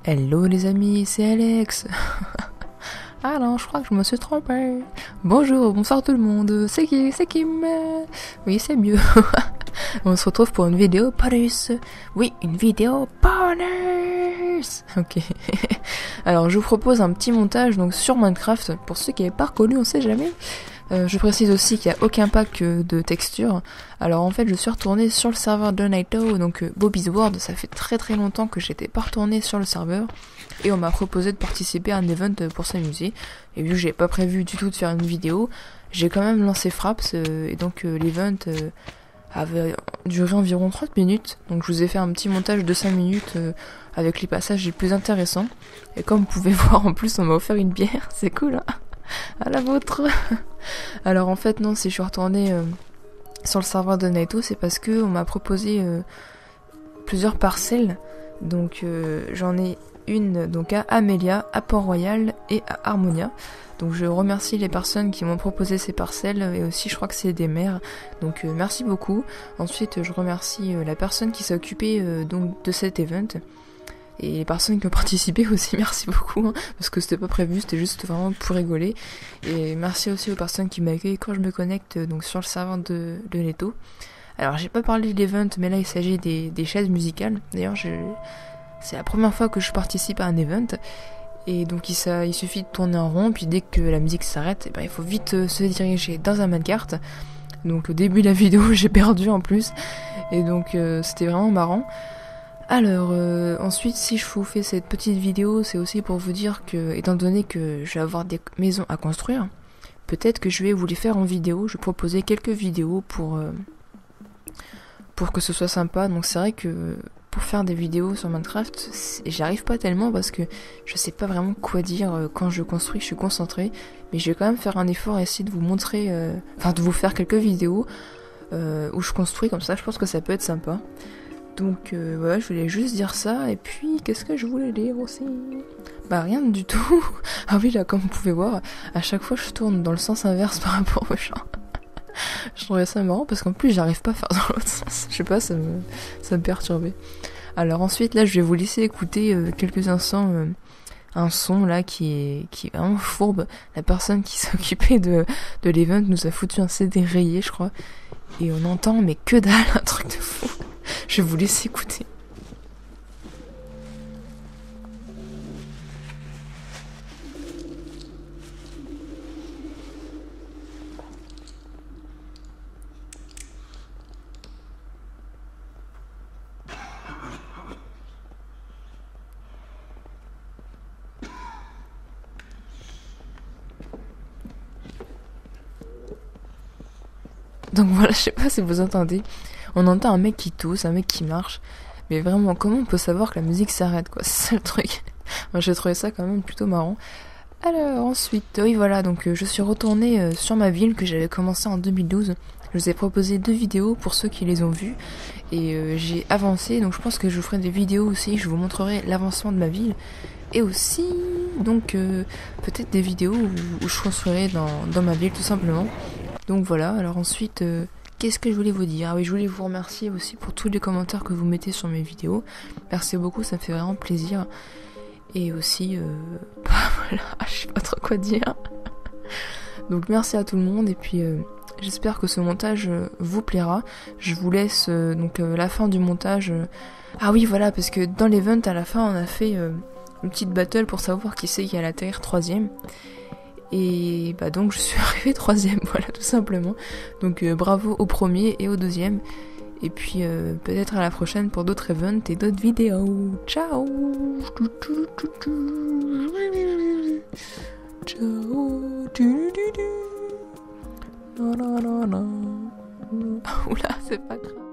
Hello les amis, c'est Alex. Ah non, je crois que je me suis trompée. Bonjour, bonsoir tout le monde. C'est qui? C'est Kim. Oui, c'est mieux. On se retrouve pour une vidéo bonus. Oui, une vidéo bonus. Ok. Alors, je vous propose un petit montage donc sur Minecraft. Pour ceux qui n'avaient pas reconnu, on sait jamais. Je précise aussi qu'il n'y a aucun pack de texture. Alors en fait je suis retournée sur le serveur de Naito, donc Bobby's World. Ça fait très longtemps que j'étais pas retournée sur le serveur. Et on m'a proposé de participer à un event pour s'amuser. Et vu que j'ai pas prévu du tout de faire une vidéo, j'ai quand même lancé Fraps. Et donc l'event avait duré environ 30 minutes. Donc je vous ai fait un petit montage de 5 minutes avec les passages les plus intéressants. Et comme vous pouvez voir, en plus on m'a offert une bière, c'est cool hein. À la vôtre. Alors en fait non, si je suis retournée sur le serveur de Naito, c'est parce que on m'a proposé plusieurs parcelles. Donc j'en ai une donc à Amelia, à Port-Royal et à Harmonia. Donc je remercie les personnes qui m'ont proposé ces parcelles et aussi je crois que c'est des maires. Donc merci beaucoup. Ensuite je remercie la personne qui s'est occupée donc de cet event. Et les personnes qui ont participé aussi, merci beaucoup, hein, parce que c'était pas prévu, c'était juste vraiment pour rigoler. Et merci aussi aux personnes qui m'accueillent quand je me connecte donc sur le serveur de Naito. Alors j'ai pas parlé de l'event, mais là il s'agit des chaises musicales. D'ailleurs c'est la première fois que je participe à un event. Et donc il suffit de tourner en rond, puis dès que la musique s'arrête, il faut vite se diriger dans un minecart. Donc au début de la vidéo j'ai perdu en plus. Et donc c'était vraiment marrant. Alors, ensuite, si je vous fais cette petite vidéo, c'est aussi pour vous dire que, étant donné que je vais avoir des maisons à construire, peut-être que je vais vous les faire en vidéo. Je vais proposer quelques vidéos pour que ce soit sympa. Donc c'est vrai que pour faire des vidéos sur Minecraft, j'y arrive pas tellement parce que je sais pas vraiment quoi dire quand je construis, je suis concentrée. Mais je vais quand même faire un effort et essayer de vous montrer, de vous faire quelques vidéos où je construis comme ça. Je pense que ça peut être sympa. Donc voilà, je voulais juste dire ça. Et puis, qu'est-ce que je voulais dire aussi? Bah rien du tout. Ah oui, là, comme vous pouvez voir, à chaque fois je tourne dans le sens inverse par rapport au champ. Je trouvais ça marrant parce qu'en plus j'arrive pas à faire dans l'autre sens. Je sais pas, ça me perturbait. Alors ensuite, là, je vais vous laisser écouter quelques instants un son là qui est vraiment fourbe. La personne qui s'est occupée de l'event nous a foutu un CD rayé, je crois. Et on entend, mais que dalle, un truc de fou. Je vais vous laisser écouter. Donc voilà, je sais pas si vous entendez. On entend un mec qui tousse, un mec qui marche. Mais vraiment, comment on peut savoir que la musique s'arrête, quoi? C'est ça le truc. Moi, j'ai trouvé ça quand même plutôt marrant. Alors, ensuite, oui, voilà, donc je suis retournée sur ma ville que j'avais commencé en 2012. Je vous ai proposé 2 vidéos pour ceux qui les ont vues. Et j'ai avancé, donc je pense que je vous ferai des vidéos aussi. Je vous montrerai l'avancement de ma ville. Et aussi, donc, peut-être des vidéos où je construirai dans ma ville, tout simplement. Donc voilà, alors ensuite... qu'est-ce que je voulais vous dire? Ah oui, je voulais vous remercier aussi pour tous les commentaires que vous mettez sur mes vidéos. Merci beaucoup, ça me fait vraiment plaisir. Et aussi, voilà, je sais pas trop quoi dire. Donc merci à tout le monde et puis j'espère que ce montage vous plaira. Je vous laisse la fin du montage. Ah oui, voilà, parce que dans l'event à la fin, on a fait une petite battle pour savoir qui c'est qui allait atterrir 3ème. Et bah donc je suis arrivée 3ème, voilà tout simplement. Donc bravo au premier et au 2ème. Et puis peut-être à la prochaine pour d'autres events et d'autres vidéos. Ciao. Ciao. Oula, c'est pas grave.